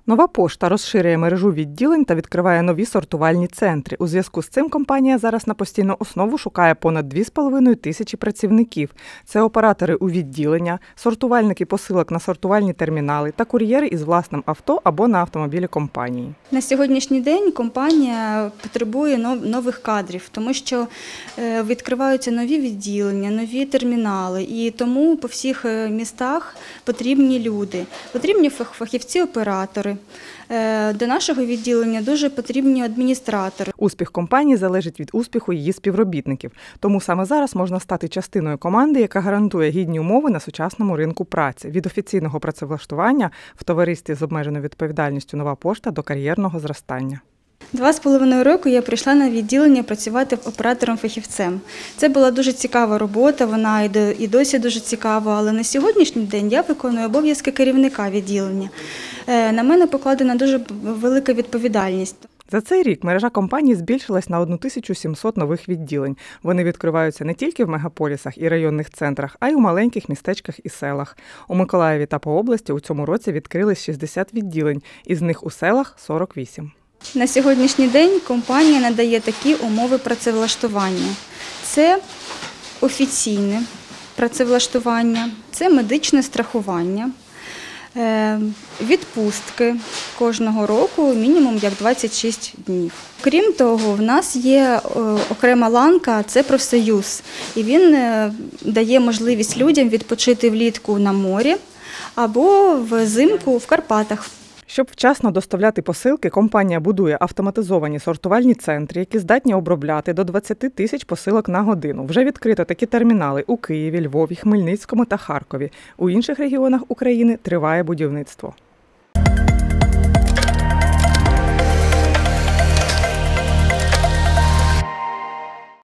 Нова пошта розширює мережу відділень та відкриває нові сортувальні центри. У зв'язку з цим компанія зараз на постійну основу шукає понад 2,5 тисячі працівників. Це оператори у відділення, сортувальники посилок на сортувальні термінали та кур'єри із власним авто або на автомобілі компанії. На сьогоднішній день компанія потребує нових кадрів, тому що відкриваються нові відділення, нові термінали, і тому по всіх містах потрібні люди, потрібні фахівці-оператори. До нашого відділення дуже потрібні адміністратори. Успіх компанії залежить від успіху її співробітників. Тому саме зараз можна стати частиною команди, яка гарантує гідні умови на сучасному ринку праці. Від офіційного працевлаштування в товаристві з обмеженою відповідальністю «Нова пошта» до кар'єрного зростання. 2,5 роки я прийшла на відділення працювати оператором-фахівцем. Це була дуже цікава робота, вона і досі дуже цікава, але на сьогоднішній день я виконую обов'язки керівника відділення. На мене покладена дуже велика відповідальність. За цей рік мережа компанії збільшилась на 1700 нових відділень. Вони відкриваються не тільки в мегаполісах і районних центрах, а й у маленьких містечках і селах. У Миколаєві та по області у цьому році відкрились 60 відділень, із них у селах 48. На сьогоднішній день компанія надає такі умови працевлаштування. Це офіційне працевлаштування, це медичне страхування, відпустки кожного року мінімум як 26 днів. Крім того, в нас є окрема ланка – це профсоюз. І він дає можливість людям відпочити влітку на морі або взимку в Карпатах. Щоб вчасно доставляти посилки, компанія будує автоматизовані сортувальні центри, які здатні обробляти до 20 тисяч посилок на годину. Вже відкрито такі термінали у Києві, Львові, Хмельницькому та Харкові. У інших регіонах України триває будівництво.